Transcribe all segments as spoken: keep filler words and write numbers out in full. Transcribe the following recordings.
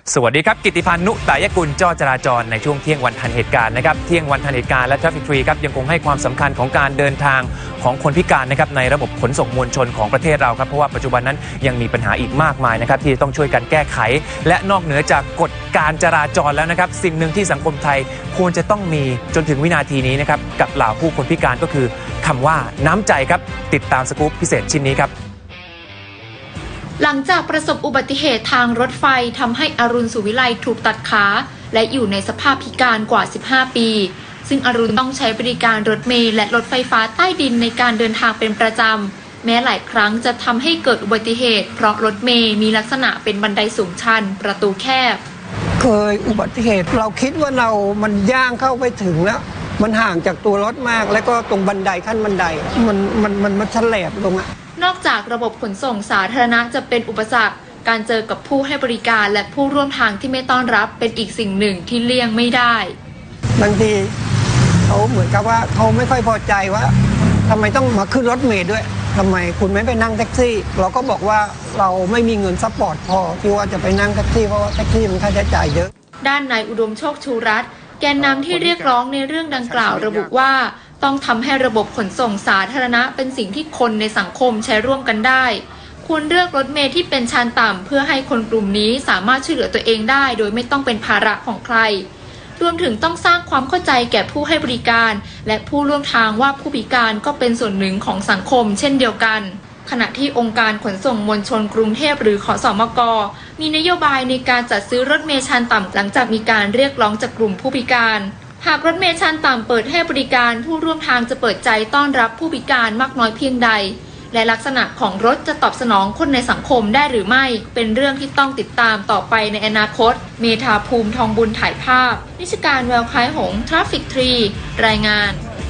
สวัสดีครับกิติพันธ์นุตายกุลจ้อจราจรในช่วงเที่ยงวันทันเหตุการณ์นะครับเที่ยงวันทันเหตุการณ์และ Traffic Tree ครับยังคงให้ความสำคัญของการเดินทางของคนพิการนะครับในระบบขนส่งมวลชนของประเทศเราครับเพราะว่าปัจจุบันนั้นยังมีปัญหาอีกมากมายนะครับที่ต้องช่วยกันแก้ไขและนอกเหนือจากกฎการจราจรแล้วนะครับสิ่งหนึ่งที่สังคมไทยควรจะต้องมีจนถึงวินาทีนี้นะครับกับเหล่าผู้คนพิการก็คือคำว่าน้ำใจครับติดตามสกู๊ปพิเศษชิ้นนี้ครับหลังจากประสบอุบัติเหตุทางรถไฟทำให้อรุณสุวิไลถูกตัดขาและอยู่ในสภาพพิการกว่าสิบห้าปีซึ่งอรุณต้องใช้บริการรถเมล์และรถไฟฟ้าใต้ดินในการเดินทางเป็นประจำแม้หลายครั้งจะทำให้เกิดอุบัติเหตุเพราะรถเมล์มีลักษณะเป็นบันไดสูงชันประตูแคบเคยอุบัติเหตุเราคิดว่าเรามันย่างเข้าไปถึงแล้วมันห่างจากตัวรถมากแล้วก็ตรงบันไดขั้นบันไดมันมันมันมันฉลบตรงอะนอกจากระบบขนส่งสาธารณะจะเป็นอุปสรรคการเจอกับผู้ให้บริการและผู้ร่วมทางที่ไม่ต้อนรับเป็นอีกสิ่งหนึ่งที่เลี่ยงไม่ได้บางทีเขาเหมือนกับว่าเขาไม่ค่อยพอใจว่าทำไมต้องมาขึ้นรถเมล์ด้วยทำไมคุณไม่ไปนั่งแท็กซี่เราก็บอกว่าเราไม่มีเงินซัพพอร์ตพอที่ว่าจะไปนั่งแท็กซี่เพราะว่าแท็กซี่มันค่าใช้จ่ายเยอะด้านนายอุดมโชคชูรัตน์แกนนำที่เรียกร้องในเรื่องดังกล่าวระบุว่าต้องทำให้ระบบขนส่งสาธารณะเป็นสิ่งที่คนในสังคมใช้ร่วมกันได้ควรเลือกรถเมล์ที่เป็นชานต่ำเพื่อให้คนกลุ่มนี้สามารถช่วยเหลือตัวเองได้โดยไม่ต้องเป็นภาระของใครรวมถึงต้องสร้างความเข้าใจแก่ผู้ให้บริการและผู้ร่วมทางว่าผู้พิการก็เป็นส่วนหนึ่งของสังคมเช่นเดียวกันขณะที่องค์การขนส่งมวลชนกรุงเทพหรือขสมกมีนโยบายในการจัดซื้อรถเมล์ชานต่ำหลังจากมีการเรียกร้องจากกลุ่มผู้พิการหากรถเมล์ชานต่ำเปิดให้บริการผู้ร่วมทางจะเปิดใจต้อนรับผู้พิการมากน้อยเพียงใดและลักษณะของรถจะตอบสนองคนในสังคมได้หรือไม่เป็นเรื่องที่ต้องติดตามต่อไปในอนาคตเมธาภูมิทองบุญถ่ายภาพนิชการแววคล้ายหง Traffic Tree รายงาน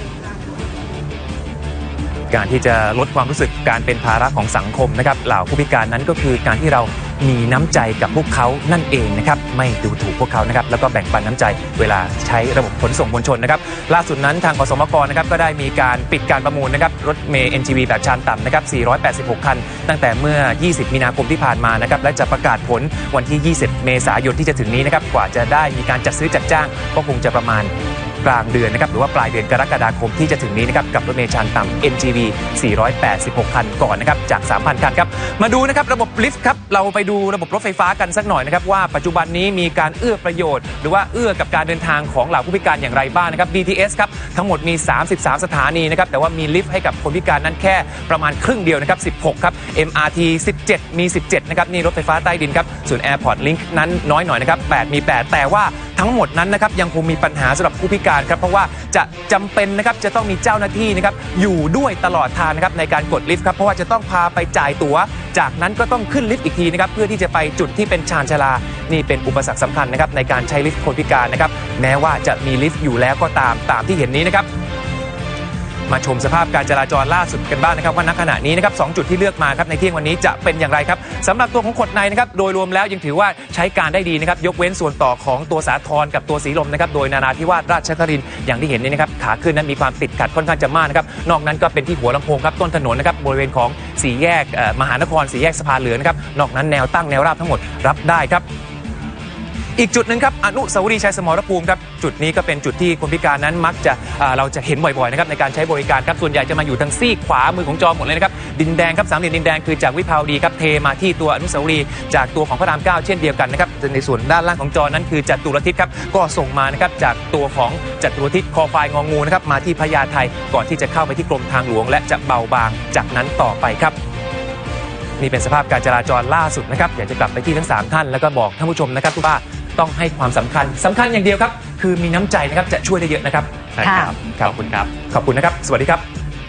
การที่จะลดความรู้สึกการเป็นภาระของสังคมนะครับเหล่าผู้พิการนั้นก็คือการที่เรามีน้ำใจกับพวกเขานั่นเองนะครับไม่ดูถูกพวกเขานะครับแล้วก็แบ่งปันน้ำใจเวลาใช้ระบบขนส่งมวลชนนะครับล่าสุดนั้นทางขสมกนะครับก็ได้มีการปิดการประมูลนะครับรถเมล์ เอ็น จี วี แบบชานต่ำนะครับสี่ร้อยแปดสิบหกคันตั้งแต่เมื่อยี่สิบมีนาคมที่ผ่านมานะครับและจะประกาศผลวันที่ยี่สิบเมษายนที่จะถึงนี้นะครับกว่าจะได้มีการจัดซื้อจัดจ้างก็คงจะประมาณกลางเดือนนะครับหรือว่าปลายเดือนกรกฎาคมที่จะถึงนี้นะครับกับรถเมล์ชานต่ำ เอ็น จี วี สี่ร้อยแปดสิบหกคันก่อนนะครับจาก สามพัน คันครับมาดูนะครับระบบลิฟต์ครับเราไปดูระบบรถไฟฟ้ากันสักหน่อยนะครับว่าปัจจุบันนี้มีการเอื้อประโยชน์หรือว่าเอื้อกับการเดินทางของเหล่าผู้พิการอย่างไรบ้างนะครับ บี ที เอส ครับทั้งหมดมีสามสิบสามสถานีนะครับแต่ว่ามีลิฟต์ให้กับคนพิการนั้นแค่ประมาณครึ่งเดียวนะครับสิบหกครับ เอ็ม อาร์ ที สิบเจ็ดมีสิบเจ็ดนะครับนี่รถไฟฟ้าใต้ดินครับส่วน Airport Link นั้นน้อยหน่อยนะครับแปดมีแปดแต่ว่าทั้งหมดนั้นนะครับยังคงมีปัญหาสำหรับผู้พิการครับเพราะว่าจะจำเป็นนะครับจะต้องมีเจ้าหน้าที่นะครับอยู่ด้วยตลอดทางนะครับในการกดลิฟต์ครับเพราะว่าจะต้องพาไปจ่ายตั๋วจากนั้นก็ต้องขึ้นลิฟต์อีกทีนะครับเพื่อที่จะไปจุดที่เป็นชานชาลานี่เป็นอุปสรรคสำคัญนะครับในการใช้ลิฟต์คนพิการนะครับแม้ว่าจะมีลิฟต์อยู่แล้วก็ตามตามที่เห็นนี้นะครับมาชมสภาพการจราจรล่าสุดกันบ้างนะครับว่าณขณะนี้นะครับสองจุดที่เลือกมาครับในเที่ยงวันนี้จะเป็นอย่างไรครับสำหรับตัวของขดในนะครับโดยรวมแล้วยังถือว่าใช้การได้ดีนะครับยกเว้นส่วนต่อของตัวสาทรกับตัวสีลมนะครับโดยนาราธิวาสราชนครินทร์อย่างที่เห็นนี่นะครับขาขึ้นนั้นมีความติดขัดค่อนข้างจะมากนะครับนอกนั้นก็เป็นที่หัวลำโพงครับต้นถนนนะครับบริเวณของสี่แยกมหานครสี่แยกสะพานเหลืองนะครับนอกนั้นแนวตั้งแนวราบทั้งหมดรับได้ครับอีกจุดหนึ่งครับอนุสาวรีย์ชัยสมรภูมิครับจุดนี้ก็เป็นจุดที่คนพิการนั้นมักจะเราจะเห็นบ่อยๆนะครับในการใช้บริการครับส่วนใหญ่จะมาอยู่ทางซีกขวามือของจอหมดเลยนะครับดินแดงครับสามเหลี่ยมดินแดงคือจากวิภาวดีครับเทมาที่ตัวอนุสาวรีย์จากตัวของพระรามเก้าเช่นเดียวกันนะครับในส่วนด้านล่างของจอนั้นคือจตุรทิศครับก็ส่งมานะครับจากตัวของจตุรทิศคอควายงองูนะครับมาที่พญาไทก่อนที่จะเข้าไปที่กรมทางหลวงและจะเบาบางจากนั้นต่อไปครับนี่เป็นสภาพการจราจรล่าสุดนะครับอยากจะกลับไปที่ทั้งสามท่านแล้วก็บอกท่านผู้ชมนะครับทุกท่านต้องให้ความสำคัญสำคัญอย่างเดียวครับคือมีน้ำใจนะครับจะช่วยได้เยอะนะครับครับขอบคุณครับขอบคุณนะครับสวัสดีครับ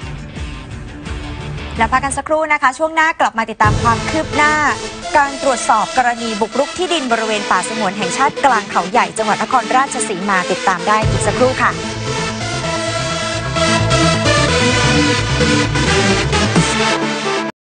แล้วพักกันสักครู่นะคะช่วงหน้ากลับมาติดตามความคืบหน้าการตรวจสอบกรณีบุกรุกที่ดินบริเวณป่าสงวนแห่งชาติกลางเขาใหญ่จังหวัดนครราชสีมาติดตามได้อีกสักครู่ค่ะ